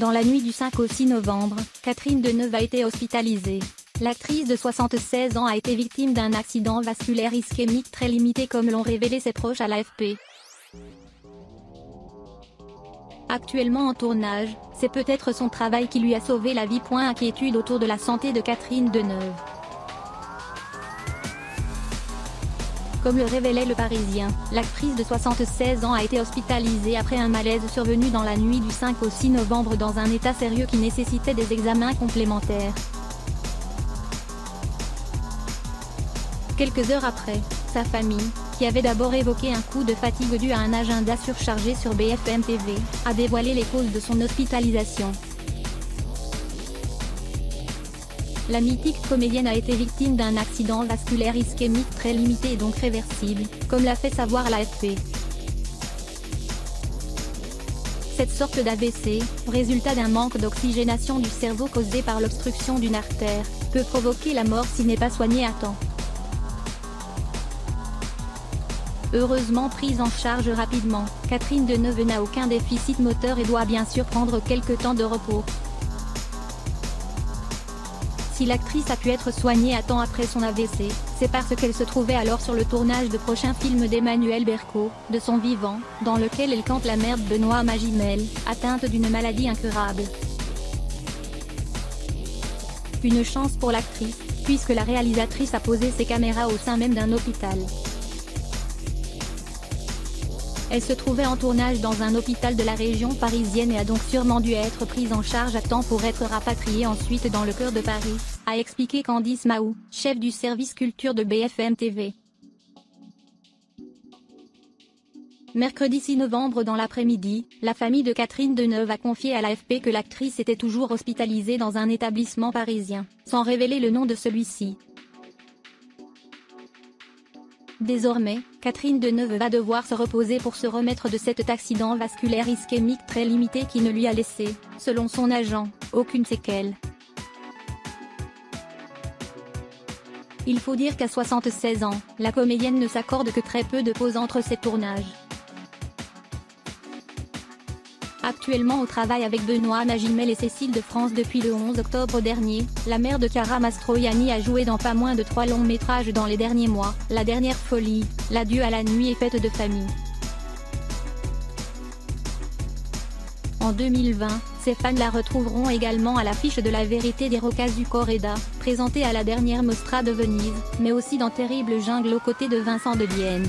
Dans la nuit du 5 au 6 novembre, Catherine Deneuve a été hospitalisée. L'actrice de 76 ans a été victime d'un accident vasculaire ischémique très limité comme l'ont révélé ses proches à l'AFP. Actuellement en tournage, c'est peut-être son travail qui lui a sauvé la vie. Inquiétude autour de la santé de Catherine Deneuve. Comme le révélait Le Parisien, l'actrice de 76 ans a été hospitalisée après un malaise survenu dans la nuit du 5 au 6 novembre dans un état sérieux qui nécessitait des examens complémentaires. Quelques heures après, sa famille, qui avait d'abord évoqué un coup de fatigue dû à un agenda surchargé sur BFM TV, a dévoilé les causes de son hospitalisation. La mythique comédienne a été victime d'un accident vasculaire ischémique très limité et donc réversible, comme l'a fait savoir l'AFP. Cette sorte d'AVC, résultat d'un manque d'oxygénation du cerveau causé par l'obstruction d'une artère, peut provoquer la mort s'il n'est pas soigné à temps. Heureusement prise en charge rapidement, Catherine Deneuve n'a aucun déficit moteur et doit bien sûr prendre quelques temps de repos. Si l'actrice a pu être soignée à temps après son AVC, c'est parce qu'elle se trouvait alors sur le tournage de prochains films d'Emmanuel Berco, de son vivant, dans lequel elle campe la mère de Benoît Magimel, atteinte d'une maladie incurable. Une chance pour l'actrice, puisque la réalisatrice a posé ses caméras au sein même d'un hôpital. Elle se trouvait en tournage dans un hôpital de la région parisienne et a donc sûrement dû être prise en charge à temps pour être rapatriée ensuite dans le cœur de Paris, a expliqué Candice Mahou, chef du service culture de BFM TV. Mercredi 6 novembre dans l'après-midi, la famille de Catherine Deneuve a confié à l'AFP que l'actrice était toujours hospitalisée dans un établissement parisien, sans révéler le nom de celui-ci. Désormais, Catherine Deneuve va devoir se reposer pour se remettre de cet accident vasculaire ischémique très limité qui ne lui a laissé, selon son agent, aucune séquelle. Il faut dire qu'à 76 ans, la comédienne ne s'accorde que très peu de pauses entre ses tournages. Actuellement au travail avec Benoît Magimel et Cécile de France depuis le 11 octobre dernier, la mère de Chiara Mastroianni a joué dans pas moins de 3 longs métrages dans les derniers mois, La dernière folie, L'adieu à la nuit et Fête de famille. En 2020, ses fans la retrouveront également à l'affiche de La vérité des Roccas du Correda, présentée à la dernière Mostra de Venise, mais aussi dans Terrible jungle aux côtés de Vincent de Vienne.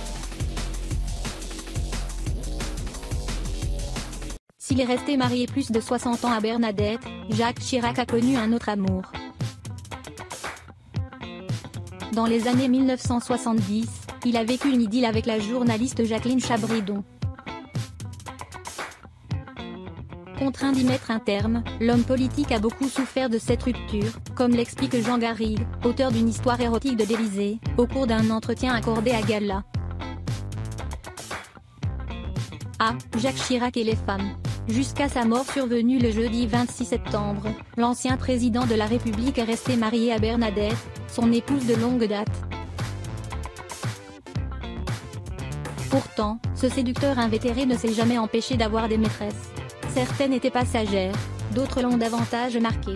S'il est resté marié plus de 60 ans à Bernadette, Jacques Chirac a connu un autre amour. Dans les années 1970, il a vécu une idylle avec la journaliste Jacqueline Chabridon. Contraint d'y mettre un terme, l'homme politique a beaucoup souffert de cette rupture, comme l'explique Jean Garrigue, auteur d'une histoire érotique de l'Élysée, au cours d'un entretien accordé à Gala. Jacques Chirac et les femmes. Jusqu'à sa mort survenue le jeudi 26 septembre, l'ancien président de la République est resté marié à Bernadette, son épouse de longue date. Pourtant, ce séducteur invétéré ne s'est jamais empêché d'avoir des maîtresses. Certaines étaient passagères, d'autres l'ont davantage marqué.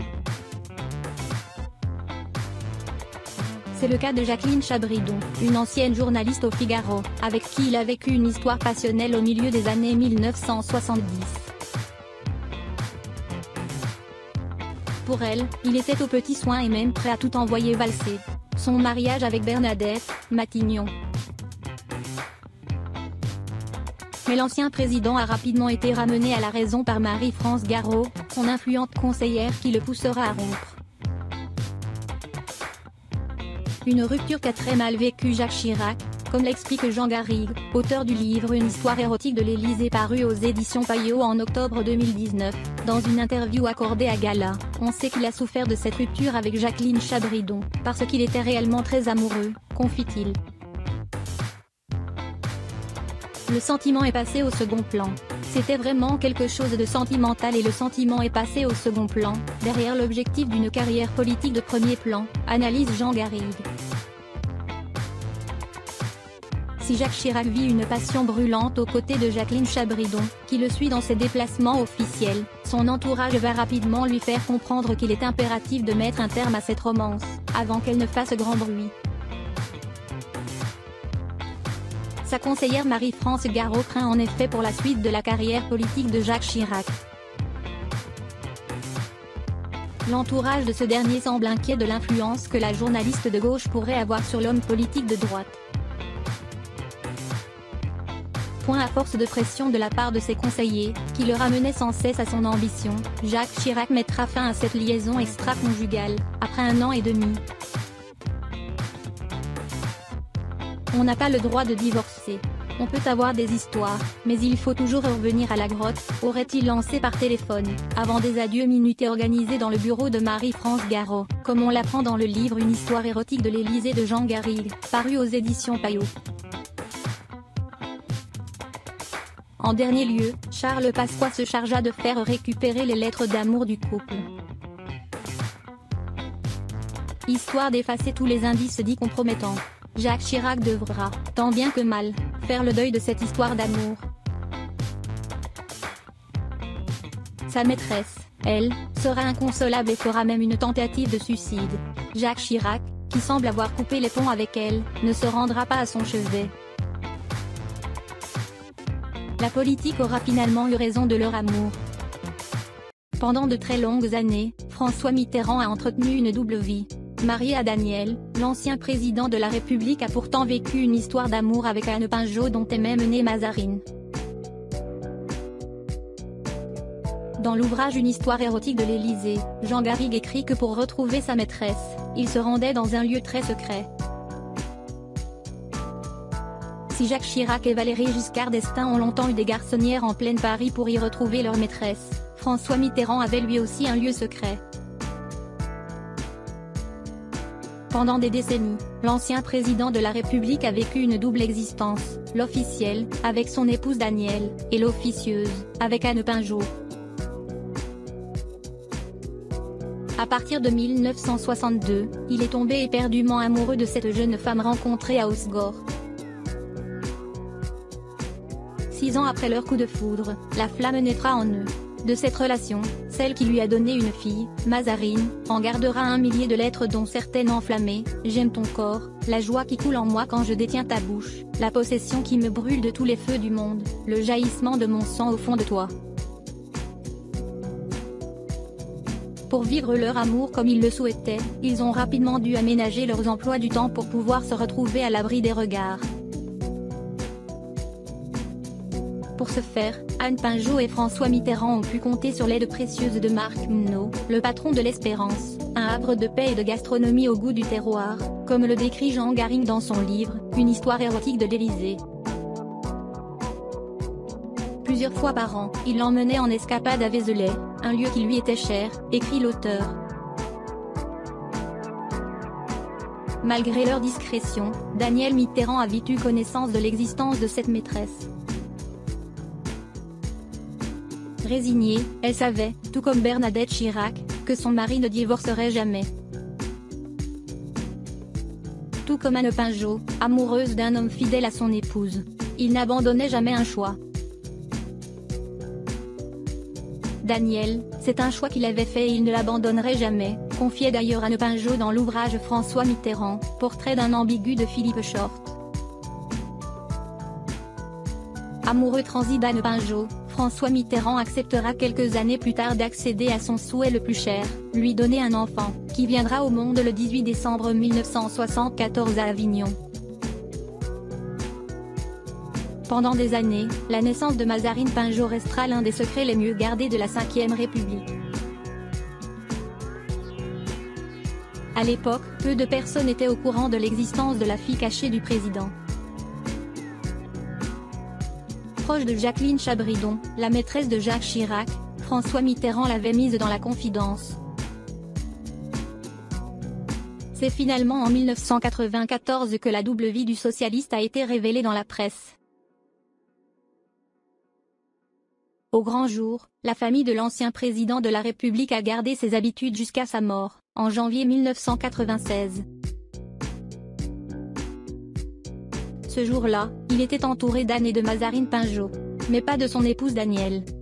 C'est le cas de Jacqueline Chabridon, une ancienne journaliste au Figaro, avec qui il a vécu une histoire passionnelle au milieu des années 1970. Pour elle, il était aux petits soins et même prêt à tout envoyer valser. Son mariage avec Bernadette, Matignon. Mais l'ancien président a rapidement été ramené à la raison par Marie-France Garot, son influente conseillère qui le poussera à rompre. Une rupture qu'a très mal vécue Jacques Chirac, comme l'explique Jean Garrigue, auteur du livre Une histoire érotique de l'Élysée paru aux éditions Payot en octobre 2019. Dans une interview accordée à Gala, on sait qu'il a souffert de cette rupture avec Jacqueline Chabridon, parce qu'il était réellement très amoureux, confie-t-il. Le sentiment est passé au second plan. C'était vraiment quelque chose de sentimental et le sentiment est passé au second plan, derrière l'objectif d'une carrière politique de premier plan, analyse Jean Garrigue. Si Jacques Chirac vit une passion brûlante aux côtés de Jacqueline Chabridon, qui le suit dans ses déplacements officiels, Son entourage va rapidement lui faire comprendre qu'il est impératif de mettre un terme à cette romance, avant qu'elle ne fasse grand bruit. Sa conseillère Marie-France Garot craint en effet pour la suite de la carrière politique de Jacques Chirac. L'entourage de ce dernier semble inquiet de l'influence que la journaliste de gauche pourrait avoir sur l'homme politique de droite. Point à force de pression de la part de ses conseillers, qui le ramenaient sans cesse à son ambition, Jacques Chirac mettra fin à cette liaison extra-conjugale, après 1 an et demi. On n'a pas le droit de divorcer. On peut avoir des histoires, mais il faut toujours revenir à la grotte, aurait-il lancé par téléphone, avant des adieux minutés organisés dans le bureau de Marie-France Garot, comme on l'apprend dans le livre Une histoire érotique de l'Élysée de Jean Garrigue, paru aux éditions Payot. En dernier lieu, Charles Pasqua se chargea de faire récupérer les lettres d'amour du couple. Histoire d'effacer tous les indices dits compromettants. Jacques Chirac devra, tant bien que mal, faire le deuil de cette histoire d'amour. Sa maîtresse, elle, sera inconsolable et fera même une tentative de suicide. Jacques Chirac, qui semble avoir coupé les ponts avec elle, ne se rendra pas à son chevet. La politique aura finalement eu raison de leur amour. Pendant de très longues années, François Mitterrand a entretenu une double vie. Marié à Daniel, l'ancien président de la République a pourtant vécu une histoire d'amour avec Anne Pinjot dont est même née Mazarine. Dans l'ouvrage Une histoire érotique de l'Élysée, Jean Garrigue écrit que pour retrouver sa maîtresse, il se rendait dans un lieu très secret. Si Jacques Chirac et Valéry Giscard d'Estaing ont longtemps eu des garçonnières en pleine Paris pour y retrouver leur maîtresse, François Mitterrand avait lui aussi un lieu secret. Pendant des décennies, l'ancien président de la République a vécu une double existence, l'officielle, avec son épouse Danielle, et l'officieuse, avec Anne Pinjot. À partir de 1962, il est tombé éperdument amoureux de cette jeune femme rencontrée à Hossegor. 6 ans après leur coup de foudre, la flamme naîtra en eux. De cette relation, celle qui lui a donné une fille, Mazarine, en gardera 1 millier de lettres dont certaines enflammées, j'aime ton corps, la joie qui coule en moi quand je détiens ta bouche, la possession qui me brûle de tous les feux du monde, le jaillissement de mon sang au fond de toi. Pour vivre leur amour comme ils le souhaitaient, ils ont rapidement dû aménager leurs emplois du temps pour pouvoir se retrouver à l'abri des regards. Pour ce faire, Anne Pinjot et François Mitterrand ont pu compter sur l'aide précieuse de Marc Mnau, le patron de l'Espérance, un havre de paix et de gastronomie au goût du terroir, comme le décrit Jean Garrigue dans son livre, Une histoire érotique de l'Élysée. Plusieurs fois par an, il l'emmenait en escapade à Vézelay, un lieu qui lui était cher, écrit l'auteur. Malgré leur discrétion, Danielle Mitterrand a vite eu connaissance de l'existence de cette maîtresse. Résignée, elle savait, tout comme Bernadette Chirac, que son mari ne divorcerait jamais. Tout comme Anne Pinjot, amoureuse d'un homme fidèle à son épouse. Il n'abandonnait jamais un choix. Daniel, c'est un choix qu'il avait fait et il ne l'abandonnerait jamais, confiait d'ailleurs Anne Pinjot dans l'ouvrage François Mitterrand, portrait d'un ambigu de Philippe Short. Amoureux transi d'Anne Pinjot, François Mitterrand acceptera quelques années plus tard d'accéder à son souhait le plus cher, lui donner un enfant, qui viendra au monde le 18 décembre 1974 à Avignon. Pendant des années, la naissance de Mazarine Pinjot restera l'un des secrets les mieux gardés de la Ve République. À l'époque, peu de personnes étaient au courant de l'existence de la fille cachée du président. Proche de Jacqueline Chabridon, la maîtresse de Jacques Chirac, François Mitterrand l'avait mise dans la confidence. C'est finalement en 1994 que la double vie du socialiste a été révélée dans la presse. Au grand jour, la famille de l'ancien président de la République a gardé ses habitudes jusqu'à sa mort, en janvier 1996. Ce jour-là, il était entouré d'Anne et de Mazarine Pinjot, mais pas de son épouse Danielle.